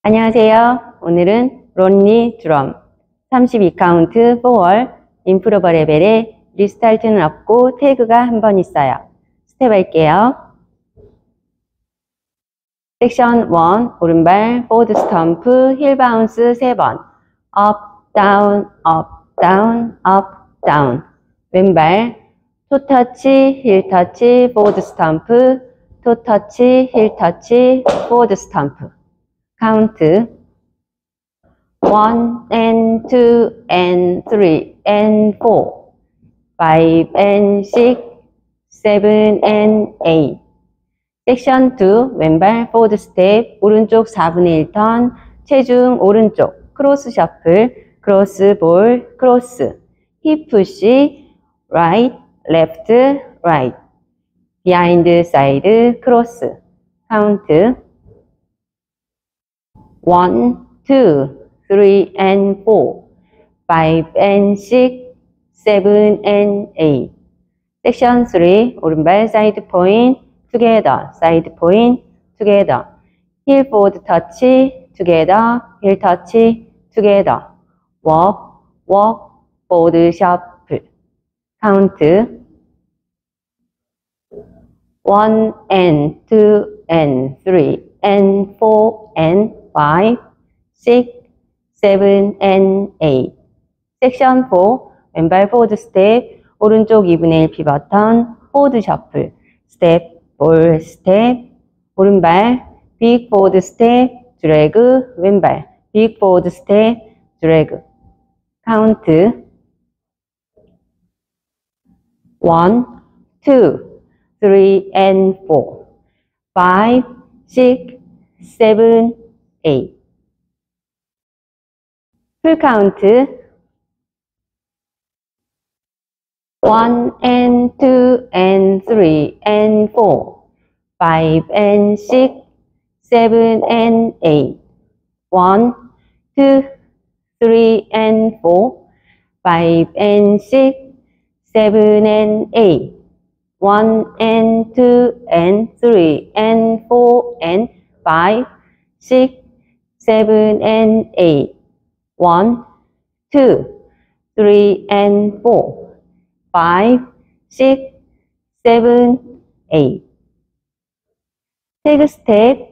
안녕하세요. 오늘은 론리 드럼 32카운트 4월 임프로버 레벨에 리스타트는 없고 태그가 한 번 있어요. 스텝 할게요. 섹션 1 오른발 포워드 스탬프 힐 바운스 3번 업 다운 업 다운 업 다운 왼발 토 터치 힐 터치 포워드 스탬프 토 터치 힐 터치 포워드 스탬프 카운트 1 and 2 and 3 and 4 5 and 6 7 and 8 섹션 2 왼발 포워드 스텝 오른쪽 4분의 1턴 체중 오른쪽 크로스 셔플 크로스 볼 크로스 힙 푸시 라이트 레프트 라이트 비하인드 사이드 크로스 카운트 1, 2, 3 and 4 5 and 6 7 and 8 섹션 3 오른발 사이드 포인트 together 사이드 포인트 together 힐 포워드 터치 together 힐 터치 together walk walk 포워드 셔플 카운트 1 and 2 and 3 and 4 and 5, 6, 7, and 8 섹션 4 왼발 포워드 스텝 오른쪽 2분의 1 피벗턴 포워드 셔플 스텝 볼 스텝 오른발 빅 포워드 스텝 드래그 왼발 빅 포워드 스텝 드래그 카운트 1, 2, 3 and 4 5, 6, 7, 8 풀 카운트 1 and 2 and 3 and 4 5 and 6 7 and 8 1, 2, 3 and 4 5 and 6 7 and 8 1 and 2 and 3 and 4 and 5 6 7 and 8 1, 2, 3 and 4 5, 6, 7, 8 태그 스텝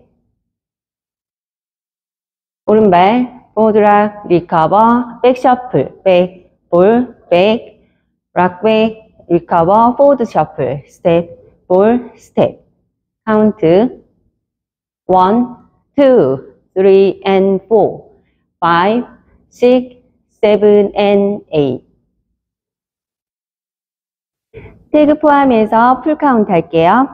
오른발 포드락 리커버 백 셔플 백 볼 백 락백 리커버 포워드 셔플 스텝 볼 스텝 카운트 1, 2, 3 and 4 5, 6, 7 and 8 태그 포함해서 풀 카운트 할게요.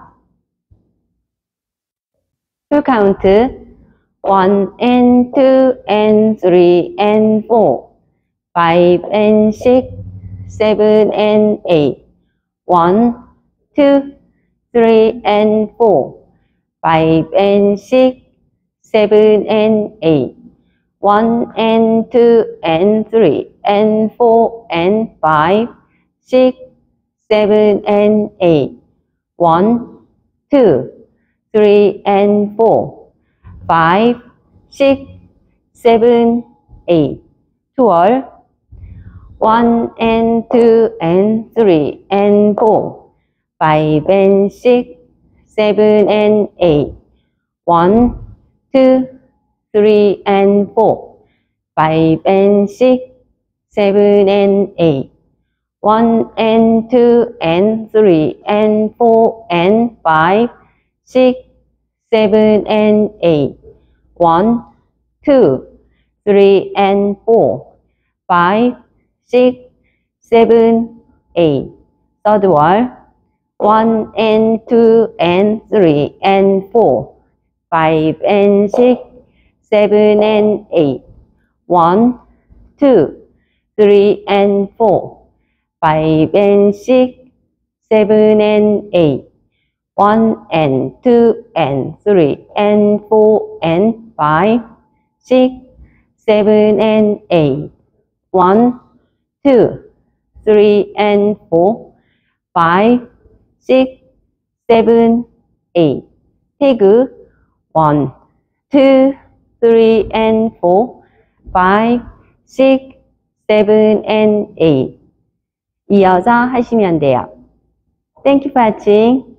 풀 카운트 1 and 2 and 3 and 4 5 and 6 7 and 8 1, 2, 3 and 4 5 and 6 7 and 8 1 and 2 and 3 and 4 and 5 6 7 and 8 1, 2, 3 and 4 5 6 7 8 12 1 and 2 and 3 and 4 5 and 6 7 and 8 1, 2, 3 and 4 5 and 6 7 and 8 1 and 2 and 3 and 4 and 5 6 7 and 8 1, 2, 3 and 4 5 6 7 8 third wall 1 and 2 and 3 and 4 5 and 6 7 and 8 1, 2, 3 and 4 5 and 6 7 and 8 1 and 2 and 3 and 4 and 5 6 7 and 8 1, 2, 3 and 4 5 6 7 8 태그 1, 2, 3 and 4, 5, 6, 7 and 8. 이어서 하시면 돼요. Thank you for watching.